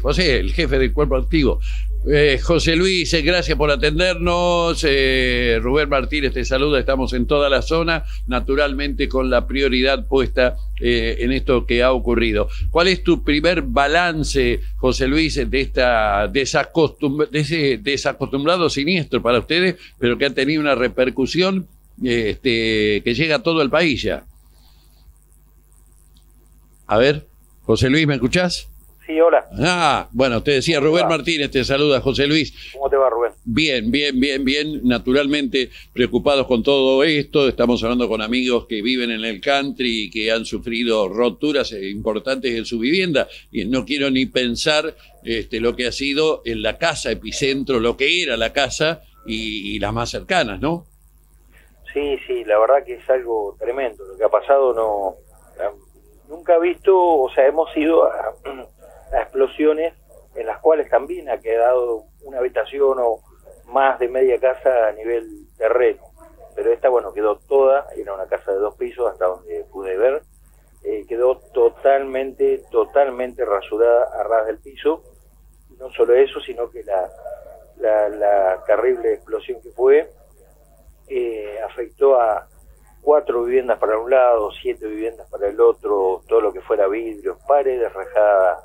José, el jefe del cuerpo activo. José Luis, gracias por atendernos. Rubén Martínez te saluda, estamos en toda la zona, naturalmente con la prioridad puesta en esto que ha ocurrido. ¿Cuál es tu primer balance, José Luis, de ese desacostumbrado siniestro para ustedes, pero que ha tenido una repercusión que llega a todo el país ya? A ver, José Luis, ¿me escuchás? Sí, hola. Bueno, te decía, Rubén Martínez te saluda, José Luis. ¿Cómo te va, Rubén? Bien, naturalmente preocupados con todo esto. Estamos hablando con amigos que viven en el country y que han sufrido roturas importantes en su vivienda. Y no quiero ni pensar lo que ha sido en la casa epicentro, lo que era la casa y las más cercanas, ¿no? Sí, la verdad que es algo tremendo. Lo que ha pasado nunca he visto, o sea, hemos ido a explosiones en las cuales también ha quedado una habitación o más de media casa a nivel terreno, pero esta, bueno, quedó toda, era una casa de 2 pisos hasta donde pude ver, quedó totalmente rasurada a ras del piso. No solo eso, sino que la terrible explosión que fue afectó a 4 viviendas para un lado, 7 viviendas para el otro, todo lo que fuera vidrios, paredes rejadas,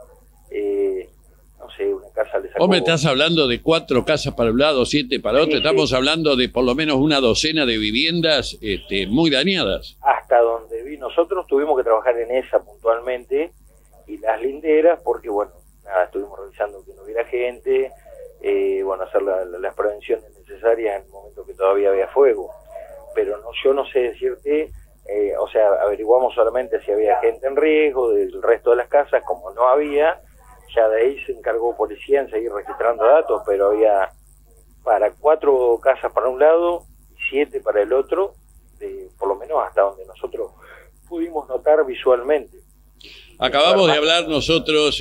no sé, una casa le sacó... Vos me estás hablando de 4 casas para un lado, 7 para otro, estamos hablando de por lo menos una docena de viviendas muy dañadas. Hasta donde nosotros tuvimos que trabajar en esa puntualmente, y las linderas, porque bueno, nada, estuvimos revisando que no hubiera gente, bueno, hacer las prevenciones necesarias en el momento que todavía había fuego. Pero yo no sé decirte, o sea, averiguamos solamente si había gente en riesgo del resto de las casas. Como no había, ya de ahí se encargó policía en seguir registrando datos, pero había para 4 casas para un lado y 7 para el otro, por lo menos hasta donde nosotros pudimos notar visualmente. Acabamos de hablar nosotros,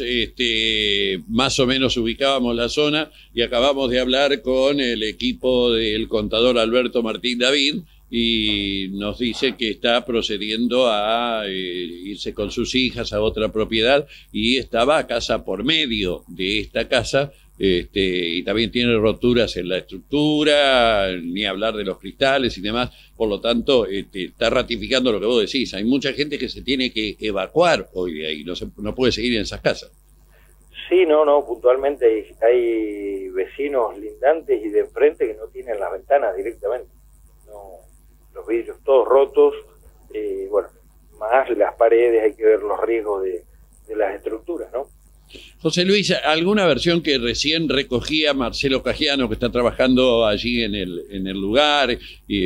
más o menos ubicábamos la zona y acabamos de hablar con el equipo del contador Alberto Martín David, y nos dice que está procediendo a irse con sus hijas a otra propiedad y estaba a casa por medio de esta casa, y también tiene roturas en la estructura, ni hablar de los cristales y demás. Por lo tanto, está ratificando lo que vos decís. Hay mucha gente que se tiene que evacuar hoy de ahí, no puede seguir en esas casas. Sí, no, puntualmente hay vecinos lindantes y de enfrente que no tienen las ventanas directamente. No, los vidrios todos rotos, bueno, más las paredes, hay que ver los riesgos de las estructuras, ¿no? José Luis, ¿alguna versión que recién recogía Marcelo Cajiano, que está trabajando allí en el lugar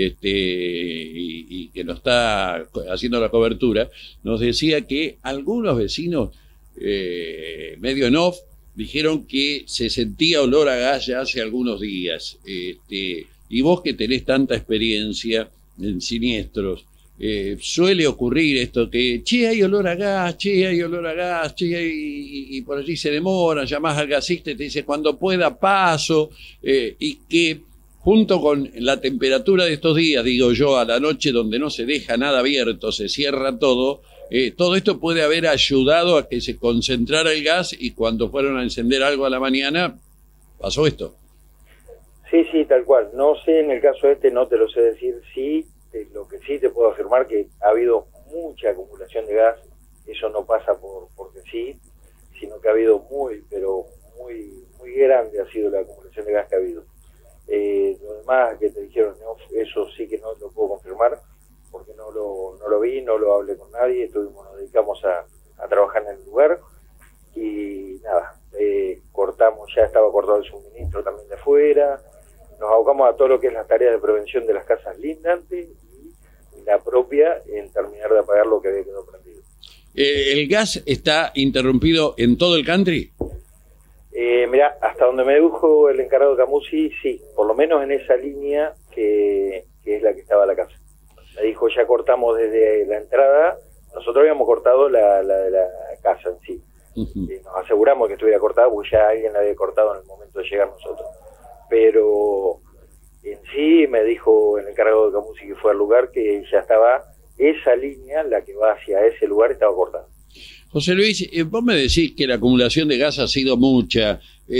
y que nos está haciendo la cobertura, nos decía que algunos vecinos, medio en off, dijeron que se sentía olor a gas ya hace algunos días? Y vos que tenés tanta experiencia en siniestros, suele ocurrir esto que, hay olor a gas, hay olor a gas, y por allí se demora, llamás al gasista y te dice, cuando pueda paso, y que junto con la temperatura de estos días, digo yo, a la noche donde no se deja nada abierto, se cierra todo, todo esto puede haber ayudado a que se concentrara el gas y cuando fueron a encender algo a la mañana, pasó esto. Sí, tal cual. No sé, en el caso no te lo sé decir. Sí, lo que sí te puedo afirmar que ha habido mucha acumulación de gas. Eso no pasa porque sí, sino que ha habido muy grande ha sido la acumulación de gas que ha habido. Lo demás que te dijeron, no, eso sí que no lo puedo confirmar, porque no lo vi, no lo hablé con nadie. Nos dedicamos a trabajar en el lugar y nada, cortamos, ya estaba cortado el suministro también de afuera. Nos abocamos a todo lo que es la tarea de prevención de las casas lindantes y la propia en terminar de apagar lo que había quedado prendido. ¿El gas está interrumpido en todo el country? Mirá, hasta donde me dijo el encargado de Camusi, sí, por lo menos en esa línea que es la que estaba la casa. Me dijo, ya cortamos desde la entrada, nosotros habíamos cortado la de la casa en sí. Nos aseguramos que estuviera cortada porque ya alguien la había cortado en el momento de llegar nosotros. Pero en sí me dijo el encargado de Camusi que fue al lugar que ya estaba esa línea, la que va hacia ese lugar, estaba cortada. José Luis, vos me decís que la acumulación de gas ha sido mucha.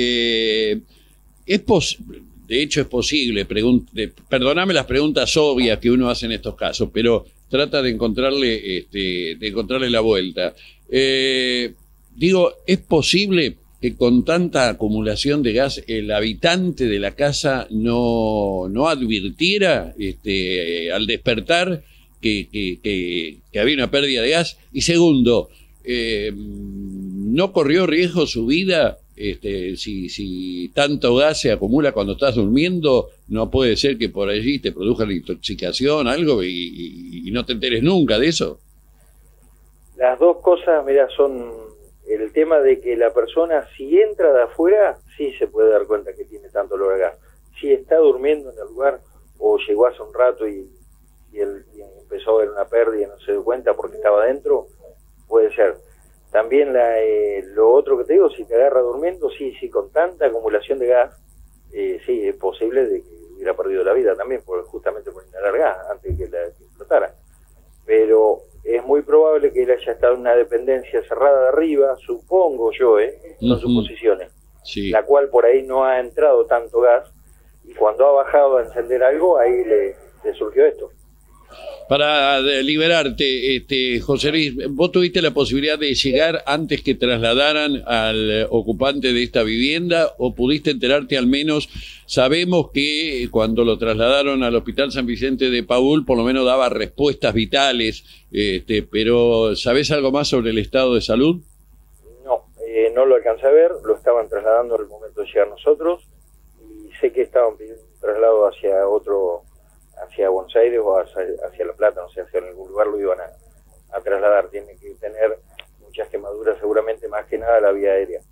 De hecho, es posible, perdoname las preguntas obvias que uno hace en estos casos, pero trata de encontrarle la vuelta. Digo, ¿es posible que con tanta acumulación de gas el habitante de la casa no advirtiera al despertar que había una pérdida de gas? Y segundo, ¿no corrió riesgo su vida? Si tanto gas se acumula cuando estás durmiendo, no puede ser que por allí te produzca la intoxicación, algo, y no te enteres nunca de eso. Las dos cosas, mira, son el tema de que la persona, si entra de afuera, sí se puede dar cuenta que tiene tanto olor a gas. Si está durmiendo en el lugar o llegó hace un rato y empezó a ver una pérdida y no se dio cuenta porque estaba adentro, puede ser. También lo otro que te digo, si te agarra durmiendo, sí, con tanta acumulación de gas, sí, es posible de que hubiera perdido la vida también, justamente por inhalar gas antes de que explotara. Pero es muy probable que él haya estado en una dependencia cerrada de arriba, supongo yo, son suposiciones, sí, la cual por ahí no ha entrado tanto gas, y cuando ha bajado a encender algo, ahí le surgió esto. Para liberarte, José Luis, ¿vos tuviste la posibilidad de llegar antes que trasladaran al ocupante de esta vivienda o pudiste enterarte al menos? Sabemos que cuando lo trasladaron al Hospital San Vicente de Paúl por lo menos daba respuestas vitales, pero ¿sabés algo más sobre el estado de salud? No, no lo alcancé a ver, lo estaban trasladando al momento de llegar nosotros y sé que estaban pidiendo un traslado hacia Buenos Aires o hacia La Plata, no sé, hacia algún lugar lo iban a trasladar. Tiene que tener muchas quemaduras, seguramente más que nada la vía aérea.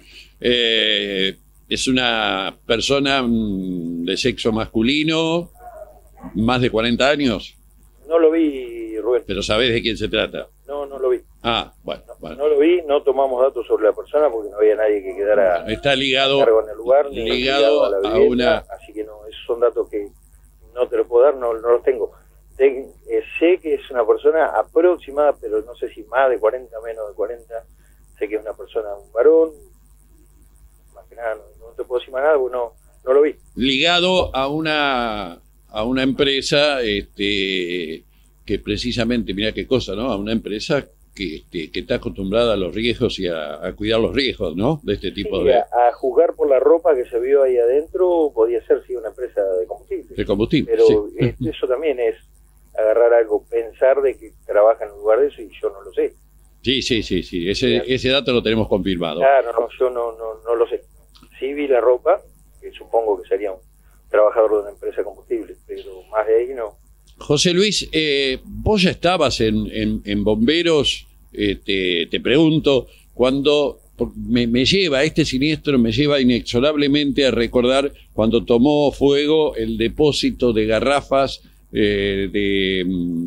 Es una persona de sexo masculino, más de 40 años. No lo vi, Rubén. ¿Pero sabés de quién se trata? No lo vi. Ah, bueno. No lo vi, no tomamos datos sobre la persona porque no había nadie que quedara está ligado, cargo en el lugar, ligado a la vivienda, así que no, esos son datos que no te lo puedo dar, no los tengo. Sé que es una persona aproximada, pero no sé si más de 40, menos de 40. Sé que es una persona, un varón, más que nada, no te puedo decir más nada porque no lo vi. Ligado a una empresa que precisamente, mirá qué cosa, ¿no? A una empresa que está acostumbrada a los riesgos y a cuidar los riesgos, ¿no? De este tipo de... A juzgar por la ropa que se vio ahí adentro, podía ser sí una empresa de combustible. De combustible, pero sí. Eso también es agarrar algo, pensar de que trabaja en un lugar de eso y yo no lo sé. Sí. Ese dato lo tenemos confirmado. Claro, yo no lo sé. Sí vi la ropa, que supongo que sería un trabajador de una empresa de combustible, pero más de ahí no. José Luis, vos ya estabas en bomberos, te pregunto, cuando este siniestro me lleva inexorablemente a recordar cuando tomó fuego el depósito de garrafas del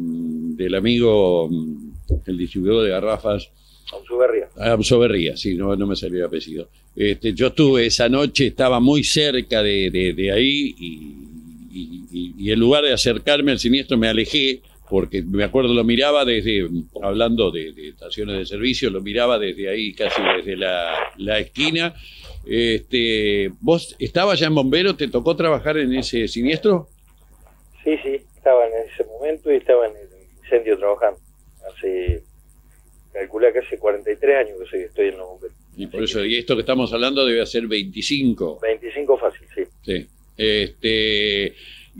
amigo, el distribuidor de garrafas. Ausoberría, sí, no me salió el apellido. Yo estuve esa noche, estaba muy cerca de ahí y en lugar de acercarme al siniestro me alejé, porque me acuerdo, lo miraba hablando de estaciones de servicio, lo miraba desde ahí, casi desde la esquina. ¿Vos estabas ya en bombero? ¿Te tocó trabajar en ese siniestro? Sí, estaba en ese momento y estaba en el incendio trabajando. Calculé que hace 43 años que estoy en los bomberos. Y por eso, y esto que estamos hablando debe ser 25. 25 fácil, sí. Sí.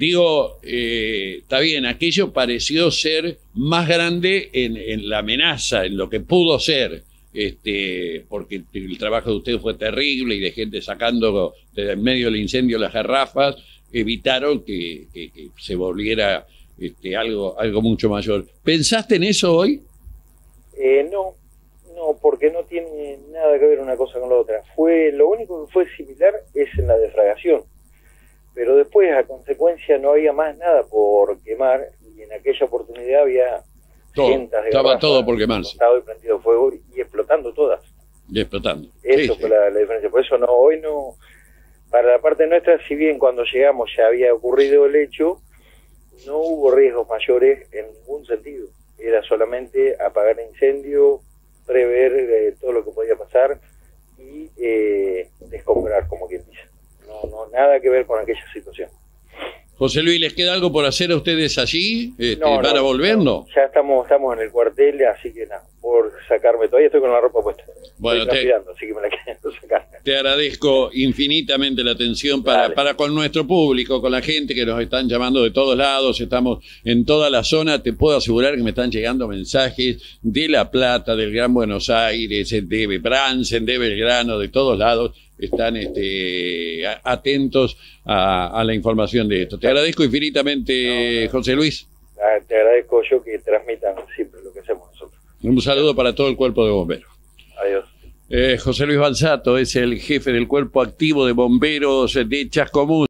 Está bien, aquello pareció ser más grande en la amenaza, en lo que pudo ser, porque el trabajo de ustedes fue terrible y de gente sacando desde en medio del incendio las garrafas, evitaron que se volviera algo mucho mayor. ¿Pensaste en eso hoy? No, porque no tiene nada que ver una cosa con la otra. Lo único que fue similar es en la defragación. Pero después, a consecuencia, no había más nada por quemar, y en aquella oportunidad había cientos de estaba todo por quemarse. Estaba prendido fuego y explotando todas. Eso fue la diferencia. Por eso hoy no, para la parte nuestra, si bien cuando llegamos ya había ocurrido el hecho, no hubo riesgos mayores en ningún sentido. Era solamente apagar el incendio, prever todo lo que podía pasar y descombrar, como quien dice. No, nada que ver con aquella situación. José Luis, ¿les queda algo por hacer a ustedes allí? ¿Van a volver? No. Ya estamos en el cuartel, así que nada, por sacarme, todavía estoy con la ropa puesta. Bueno, estoy transpirando, así que me la quiero sacar. Te agradezco infinitamente la atención para con nuestro público, con la gente que nos están llamando de todos lados, estamos en toda la zona. Te puedo asegurar que me están llegando mensajes de La Plata, del Gran Buenos Aires, de Bransen, de Belgrano, de todos lados. Están atentos a la información de esto. Te agradezco infinitamente, José Luis. Te agradezco yo que transmitan siempre lo que hacemos nosotros. Un saludo para todo el cuerpo de bomberos. Adiós. José Luis Balsato es el jefe del Cuerpo Activo de Bomberos de Chascomús.